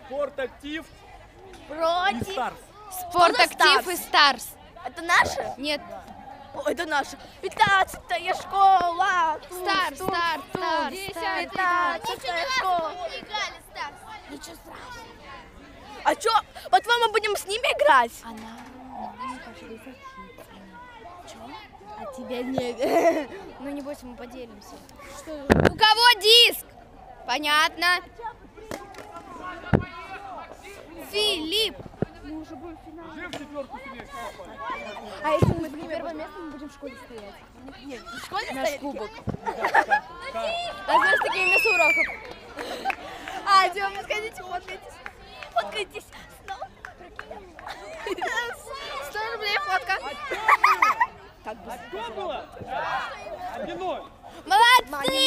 Спортактив и Против. Старс. Спортактив и Старс. Это наши? Нет. О, это наши. 15-я школа. Старс, Старс, Старс. 15-я школа. Не играли в Старс. Ничего страшного. А чё, по-твоему, мы будем с ними играть? А тебя нет. Ну не бойся, мы поделимся. У кого диск? Понятно. Филипп. Уже в четвертку сильнее. А если мы с первого места, мы будем в школе стоять? Нет, в школе Наш стоит? кубок. А знаешь, такие вместо уроков. А, Тёма, сходите, фоткайтесь. Фоткайтесь. 100 рублей фотка. А что было? 1-0. Молодцы!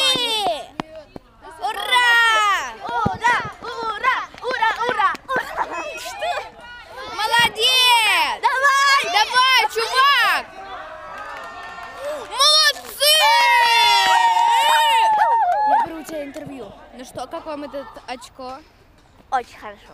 Ура! Ура! Ура! Ура! Ура! Ура! Что? Молодец! Давай! Давай, чувак! Молодцы! Я беру у тебя интервью. Ну что, как вам этот очко? Очень хорошо.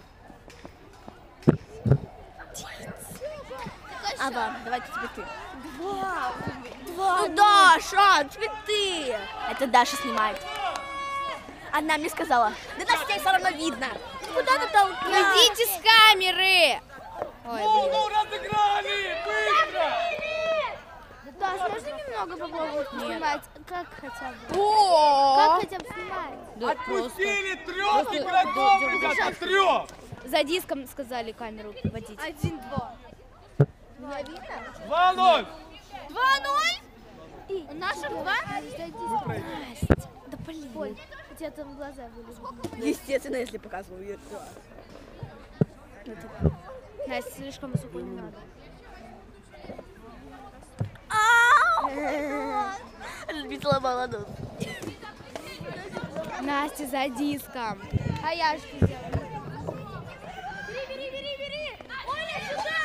Ага, давайте тебе ты. Два. Ну, Даша, цветы. Это Даша снимает. Она мне сказала, да нас всех все равно видно. Куда ты толкаешь? Уйдите с камеры! Ой, блин. Ну, разыграли! Быстро! Даш, можно немного попробовать снимать? Как хотя бы? О! Как хотя бы снимать? Да просто. Отпустили трех игроков, ребята, трех! За диском сказали камеру водить. 1-2. Меня видно? 2-0! 2-0? Нашим 2? Да блин. Ой, у тебя там глаза были. Естественно, если показываю ее. Настя, слишком высоко не надо. Любит сломала нос. Настя за диском. А я что сделала? Бери! Оля, сюда!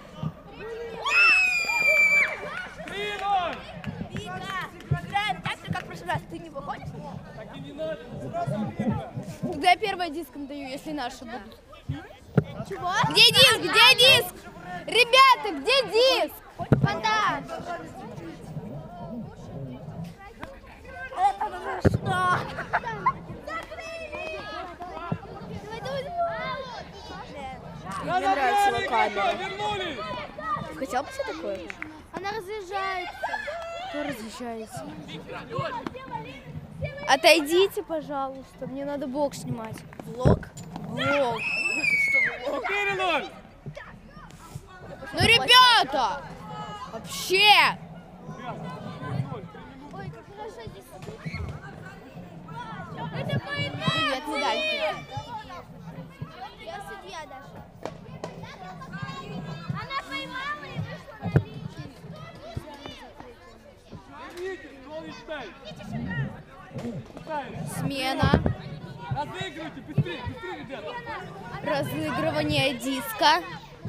3-0! Играем так же, как в прошлый раз. Ты не выходишь? Так и не надо, сразу видно. Тогда я первое диском даю, если наши будут. Чего? Где диск? Где диск? Ребята, где диск? Подашь. Это что? Мне нравится его камера. Вернулись! Хотел бы себе такое? Она разъезжается. Кто разъезжается? Отойдите, пожалуйста. Мне надо блог снимать. Влог? Блог. 4-0! Ну, ребята! Вообще! Ой, как хорошо здесь. Это мои Привет, медальки. Я судья, Даша. Она поймала и вышла на Верните, Нолич дай! Смена. Разыгрывайте, быстрее, ребята! Разыгрывание диска.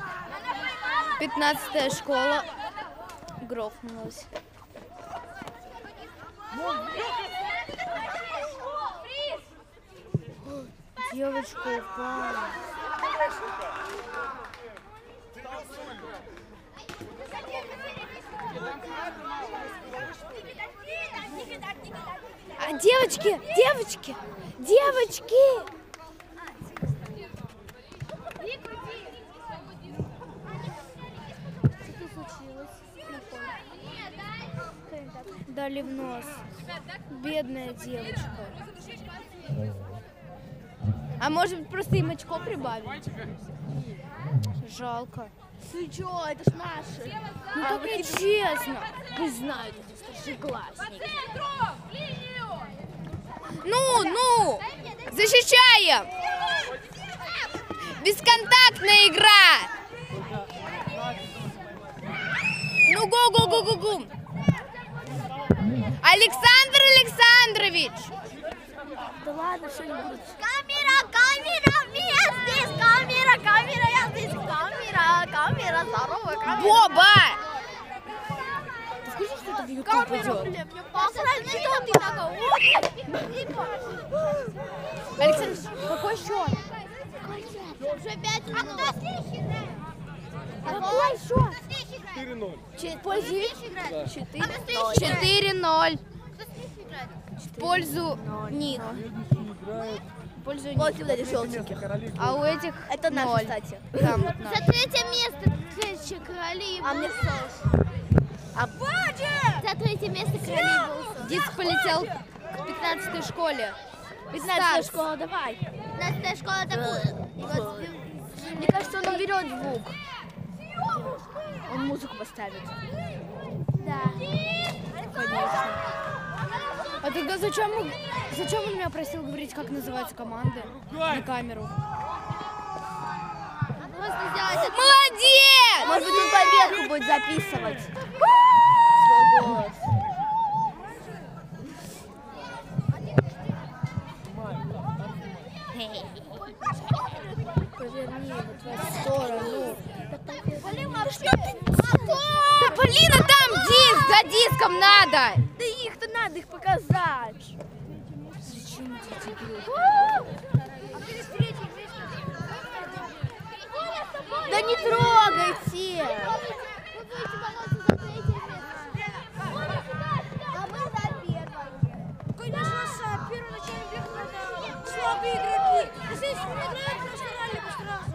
15-я школа. Грохнулась. Девочка упала. А девочки, девочки, девочки! Что случилось? Дали в нос. Бедная девочка. А может быть, просто им очко прибавить? Жалко. Ты чё, это ж наши. Ну так и честно. Пусть знают эти старшеклассники. Ну, защищаем! Бесконтактная игра! Ну, го-го-го-го-го! Александр Александрович! Да ладно, что не будет. Камера, я здесь, камера, я здесь, камера, здорово, камера. Боба! Ты в курсе, что это в YouTube идет? Мне посрать, что ты такой? Александр, какой счет? Уже 5 минут. А кто следующий играет? Какой счет? 4-0. В пользу Следующий играет? 4-0. Кто следующий играет? В пользу них. В пользу них. Вот вот эти желтенькие. А у этих Это наши, 0. кстати. Там вот За наши. 3 место следующие короли и А мне Булсос. А За 3 место короли и Булсос. Диск полетел к 15-й школе. 15 школа, давай. 15 школа атакует. Мне кажется, он уберет звук. Он музыку поставит. Да. Конечно. А тогда зачем он меня просил говорить, как называются команды на камеру? Можно сделать это. Молодец! Может быть, он поверху будет записывать свой голос. Поверни его в твою сторону. Да блин, а там диск! За диском надо! Да их-то надо их показать. Зачем дети бьют? Да не трогайте. Вы будете бороться за 3 место. А мы за 1. Конечно, первый начальный бег это слабые игроки. Если не играют, то старали бы сразу.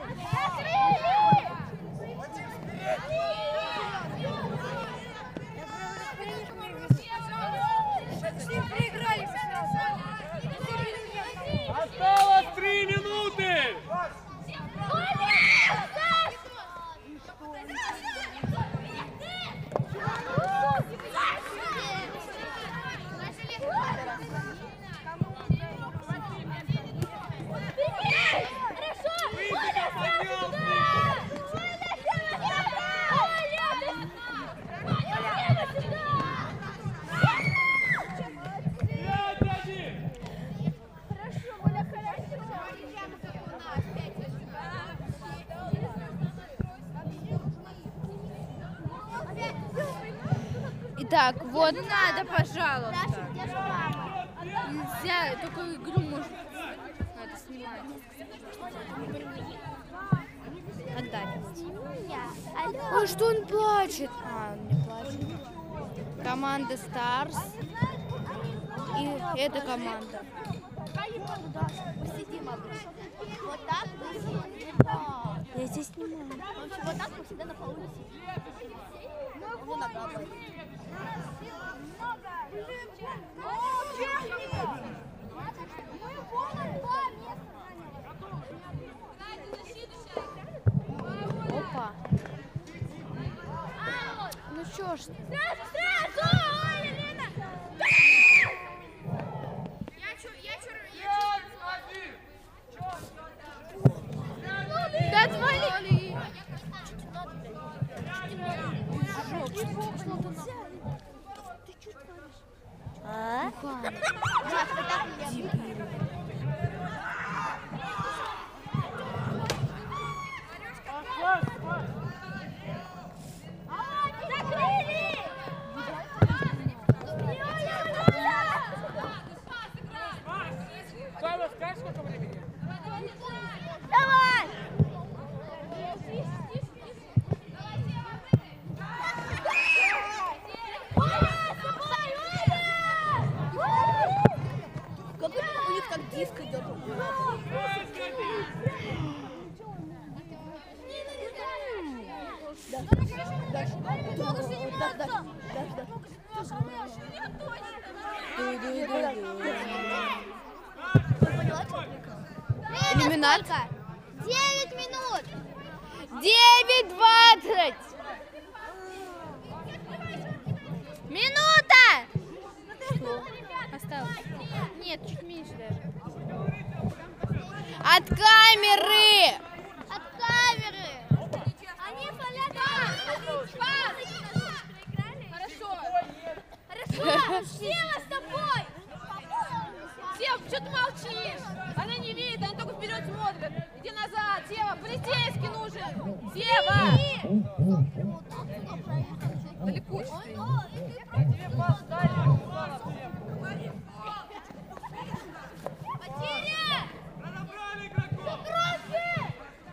С ним проиграли сразу. Осталось 3 минуты. Итак, вот надо, пожалуйста. Даша, где же мама? Нельзя, только игру можно. Надо снимать. Отдай. Алло. Ой, что он плачет? А, он не плачет. Команда Stars. И эта команда. Посидим, Абруш. Вот так мы сидим. Я здесь снимаю. В общем, вот так мы всегда на полу не сидим. Ну, нога болит. Опа. Ну чё ж. Да отвали. А? Сава, скажешь, сколько времени? Давай! Как у них так диск идет. Иллюминат. 9 минут! 9:20. Минута! Осталось. Нет, чуть меньше даже. От камеры! От камеры! Они Хорошо! Хорошо! Сева с тобой! Сева, что ты молчишь? Она не видит, она только вперед смотрит. Иди назад, Сева, полицейский нужен. Сева! Далеко стоит. Тебе пас дали. Потеря! Разобрали игроков.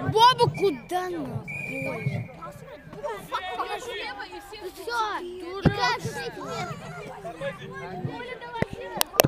Боба, куда на? Слева и все. Все, играем за третье место. Оля, давай, Сева.